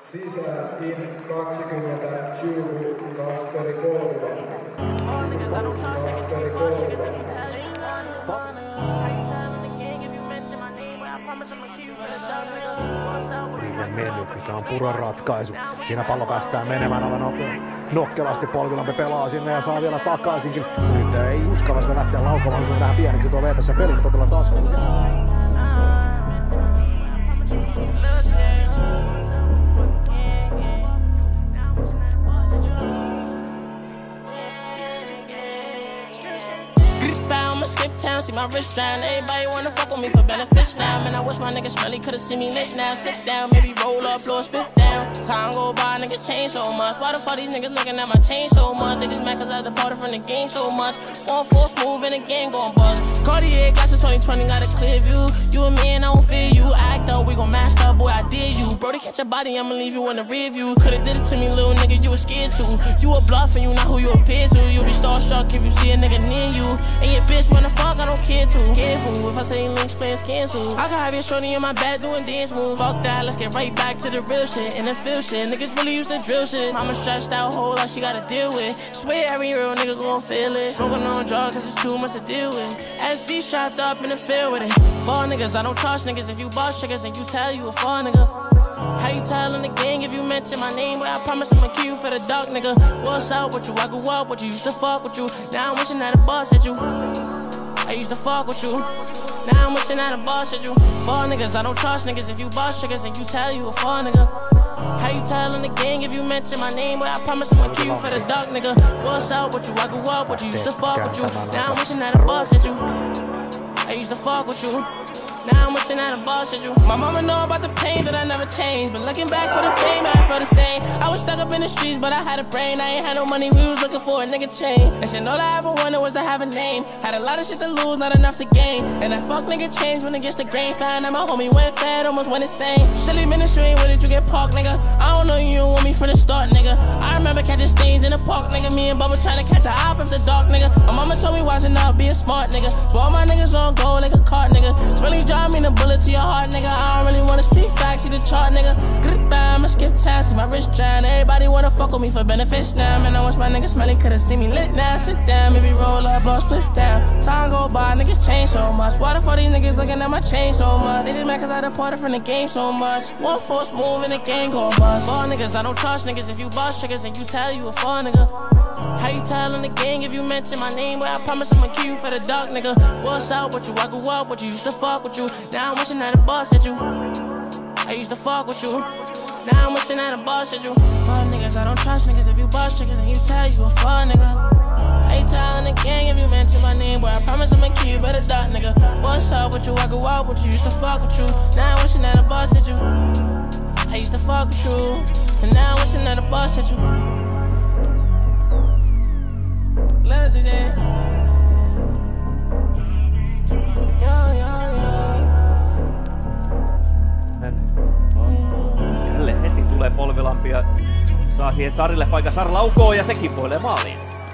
Sisään in 20 Tjay Kasperi Polvilampi. Kasperi Polvilampi. Mennyt, mikä on puron ratkaisu. Siinä pallo päästään menemään aivan nokkelasti. Polvilampi pelaa sinne ja saa vielä takaisinkin. Nyt ei uskalla sitä lähteä laukomaan, kun nähdään pieneksi tuo VPS peli, mutta otellaan taas. I'ma skip town, see my wrist drown. Everybody wanna fuck with me for benefits now. Man, I wish my niggas smelly could've seen me lit now. Sit down, maybe roll up, blow a spiff down. Time go by, niggas change so much. Why the fuck these niggas looking at my chain so much? They just mad cause I departed from the game so much. One force move and the game gon' bust. Cartier glasses 2020 got a clear view. You and me and I don't fear you. Act up, we gon' mask up, boy, I dare you. Bro, to catch your body, I'ma leave you in the rear view. Could've did it to me, little nigga, you was scared to. You a bluff and you not who you appear to. You be starstruck if you see a nigga near you. And your bitch wanna fuck, I don't care too. Careful, if I say links, plans cancel. I can have your shorty in my bed doing dance moves. Fuck that, let's get right back to the real shit. And the feel shit, niggas really used to drill shit. Mama stressed out, whole lot she gotta deal with. Swear every real nigga gon' feel it. Smoking on drugs, cause it's too much to deal with. SD strapped up in the field with it. Fall niggas, I don't trust niggas. If you boss triggers, then you tell you a fall nigga. How you tellin' the gang if you mention my name? But I promise I'ma kill you for the dark nigga. What's up with you? I grew up with you, used to fuck with you. Now I'm wishing that a boss at you. I used to fuck with you. Now I'm wishing that a boss at you. Fall niggas, I don't trust niggas. If you boss triggers, then you tell you a fall nigga. How you tellin' the gang if you mention my name? But I promise I'ma kill you for the dark nigga. What's up with you? I grew up with you, used to fuck with you. Now I'm wishing that a boss at you. I used to fuck with you. Now I'm wishing that a boss at you. My mama know about the pain that I never changed. But looking back for the fame, I felt the same. I was stuck up in the streets, but I had a brain. I ain't had no money, we was looking for a nigga chain. And shit, all I ever wanted was to have a name. Had a lot of shit to lose, not enough to gain. And that fuck nigga changed when it gets the grain. Found out my homie went fat, almost went insane. Silly ministry, where did you get parked, nigga? I don't know you don't want me from the start, nigga. I remember catching stains in the park, nigga. Me and Bubba trying to catch a op after dark, nigga. My mama told me watching out, be a smart nigga. So all my niggas on go like a cart, nigga. Spelling job mean a bullet to your heart, nigga. I don't really wanna speak facts, see the chart, nigga. Goodbye, I'ma skip town, see my wrist drown. Everybody wanna fuck with me for benefits now. Man, I wish my niggas smelly could've seen me lit now. Sit down, maybe roll up, blow split down. Time go by, niggas change so much. Why the fuck these niggas looking at my chain so much? They just mad cause I departed from the game so much. One force move and the game gon' bust. Fall niggas, I don't trust niggas. If you boss triggers, then you tell you a fall nigga. How you tellin' the gang if you mention my name? But I promise I'ma kill you for the dark nigga. What's up with you? I grew up with you, used to fuck with you. Now I'm wishing that a boss at you. I used to fuck with you. Now I'm wishing that a boss at you. Fall niggas, I don't trust niggas. If you boss triggers, then you tell you a fall nigga. How you tellin' the gang if you mention my name? But I promise I'ma kill you for the dark nigga. What's up with you? I grew up with you, used to fuck with you. Now I'm wishing that a boss at you. I used to fuck with you. And now I'm wishing that a boss at you. Lil Tjay. Jälleen heti tulee Polvilampi ja saa siihen Sarille paikan. Sar laukoo ja se kimpoilee maaliin.